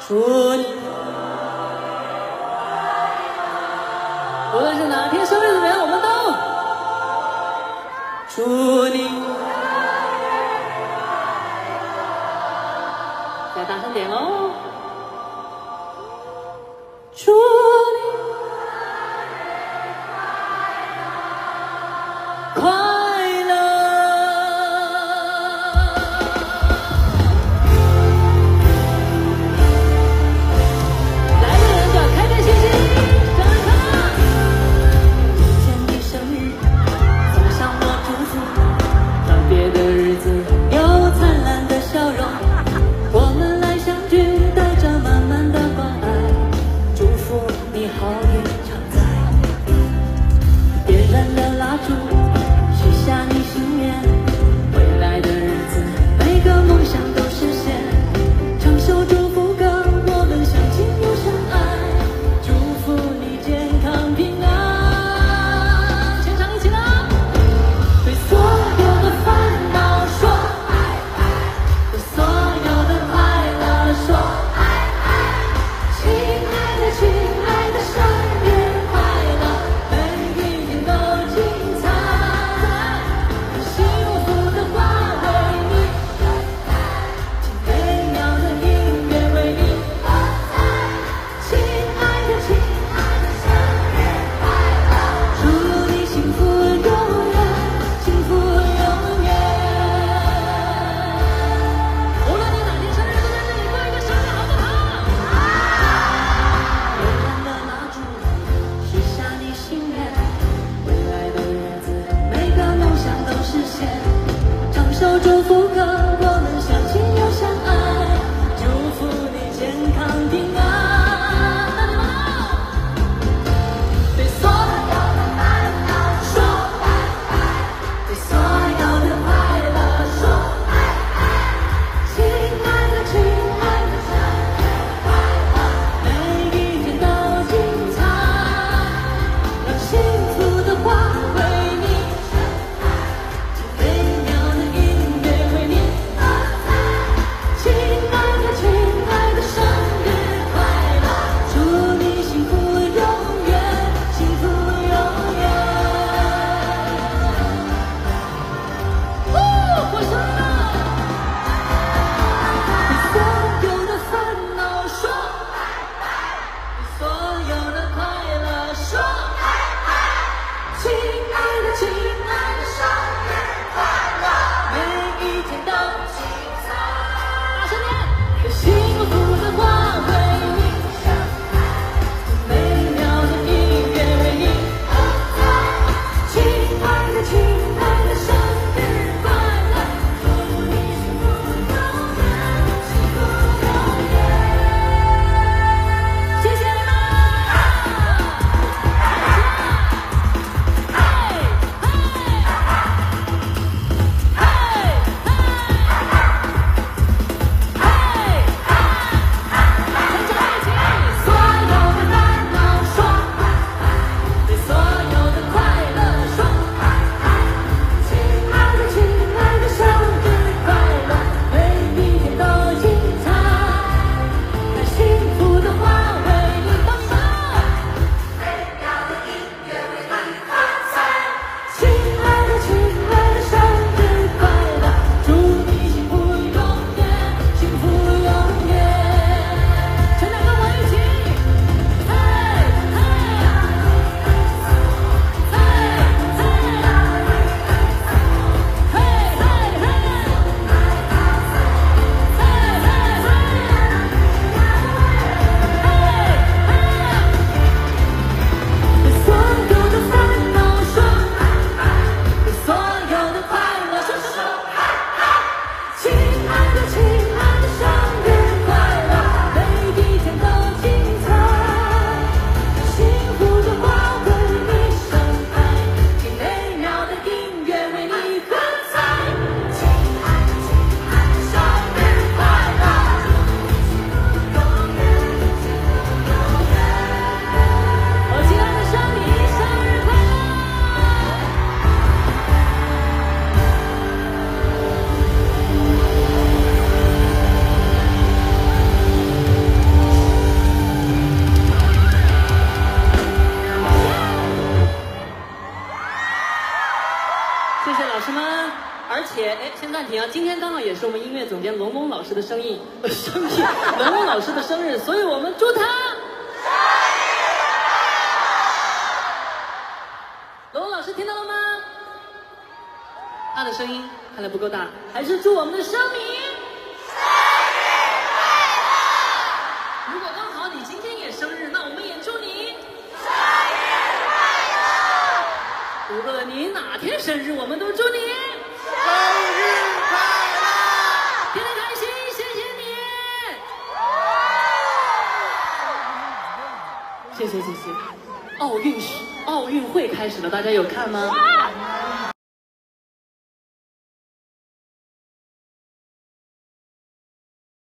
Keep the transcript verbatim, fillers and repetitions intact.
祝你，无论是哪天生日怎么样，我们都祝你。再大声点喽！祝你快乐。来的人就要开开心心，生日快乐！今天你生日，送上我祝福。特别的日子，有灿烂的笑容。我们来相聚，带着满满的关爱，祝福。 暂停啊！今天刚好也是我们音乐总监龙龙老师的生日，呃，生日，龙龙老师的生日，所以我们祝他生日快乐！龙龙老师听到了吗？他的声音看来不够大，还是祝我们的生米生日快乐！如果刚好你今天也生日，那我们也祝你生日快乐！无论你哪天生日，我们都祝你生日快乐！天天开心，谢谢你！谢谢谢谢。奥运奥运会开始了，大家有看吗？